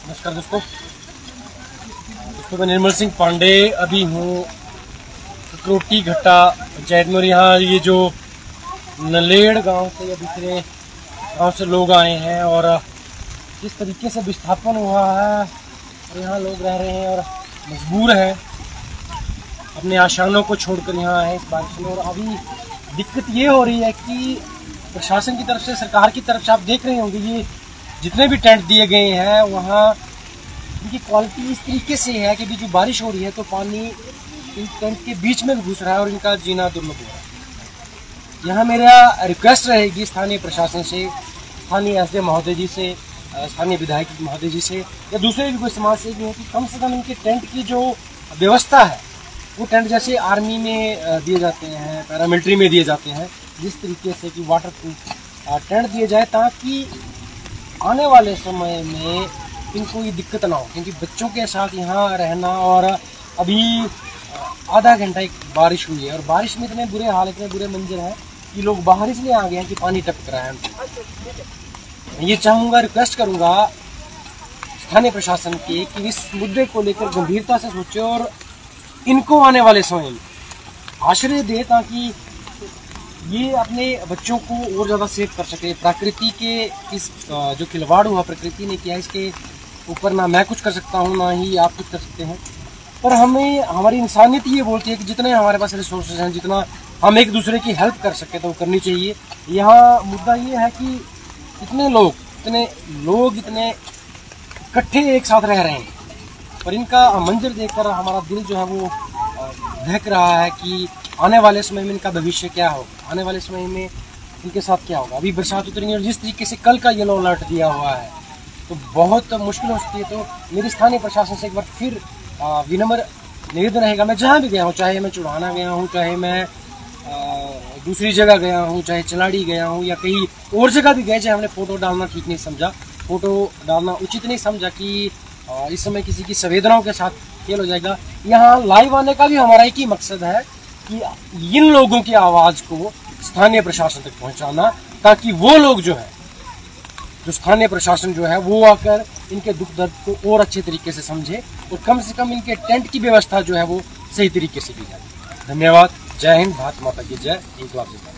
नमस्कार दोस्तों, मैं निर्मल सिंह पांडे अभी हूँ ककरोटी घट्टा पंचायत में। यहाँ ये जो नलेड़ गांव से या दूसरे गांव से लोग आए हैं और जिस तरीके से विस्थापन हुआ है और यहाँ लोग रह रहे हैं और मजबूर हैं अपने आशानों को छोड़कर यहाँ आए इस बारिश में। और अभी दिक्कत ये हो रही है कि प्रशासन की तरफ से, सरकार की तरफ से आप देख रहे होंगे ये जितने भी टेंट दिए गए हैं वहाँ इनकी क्वालिटी इस तरीके से है कि जो बारिश हो रही है तो पानी इन टेंट के बीच में घुस रहा है और इनका जीना दुर्लभ हो रहा है। यहाँ मेरा रिक्वेस्ट रहेगी स्थानीय प्रशासन से, स्थानीय एसडीएम महोदय जी से, स्थानीय विधायक महोदय जी से या दूसरे भी कोई समाज से भी है कि कम से कम इनके टेंट की जो व्यवस्था है वो टेंट जैसे आर्मी में दिए जाते हैं, पैरामिलिट्री में दिए जाते हैं, जिस तरीके से कि वाटर प्रूफ टेंट दिए जाए ताकि आने वाले समय में इनको ये दिक्कत ना हो। क्योंकि बच्चों के साथ यहाँ रहना, और अभी आधा घंटा एक बारिश हुई है और बारिश में इतने बुरे हाल, इतने बुरे मंजर हैं कि लोग बाहर इसलिए आ गए हैं कि पानी टपक रहा है। मैं ये चाहूँगा, रिक्वेस्ट करूँगा स्थानीय प्रशासन के कि इस मुद्दे को लेकर गंभीरता से सोचे और इनको आने वाले समय में आश्रय दे ताकि ये अपने बच्चों को और ज़्यादा सेफ कर सके। प्रकृति के इस जो खिलवाड़ हुआ प्रकृति ने किया, इसके ऊपर ना मैं कुछ कर सकता हूँ ना ही आप कुछ कर सकते हैं। पर हमें, हमारी इंसानियत ये बोलती है कि जितने हमारे पास रिसोर्सेज हैं, जितना हम एक दूसरे की हेल्प कर सके तो वो करनी चाहिए। यहाँ मुद्दा ये है कि इतने लोग इतने इकट्ठे एक साथ रह रहे हैं और इनका मंजर देखकर हमारा दिल जो है वो धड़क रहा है कि आने वाले समय में इनका भविष्य क्या होगा, आने वाले समय में इनके साथ क्या होगा। अभी बरसात उतरेंगी और जिस तरीके से कल का येलो अलर्ट दिया हुआ है तो बहुत मुश्किल हो सकती है। तो मेरी स्थानीय प्रशासन से एक बार फिर विनम्र निवेदन रहेगा, मैं जहाँ भी गया हूँ, चाहे मैं चुड़ाना गया हूँ, चाहे मैं दूसरी जगह गया हूँ, चाहे चलाड़ी गया हूँ या कहीं और जगह भी गए, चाहे हमने फ़ोटो डालना ठीक नहीं समझा, फ़ोटो डालना उचित नहीं समझा कि इस समय किसी की संवेदनाओं के साथ खेल हो जाएगा। यहाँ लाइव आने का भी हमारा एक ही मकसद है कि इन लोगों की आवाज़ को स्थानीय प्रशासन तक पहुंचाना, ताकि वो लोग जो है, जो स्थानीय प्रशासन जो है वो आकर इनके दुख दर्द को और अच्छे तरीके से समझे और कम से कम इनके टेंट की व्यवस्था जो है वो सही तरीके से की जाए। धन्यवाद। जय हिंद, भारत माता की जय। इंकलाब जिंदाबाद।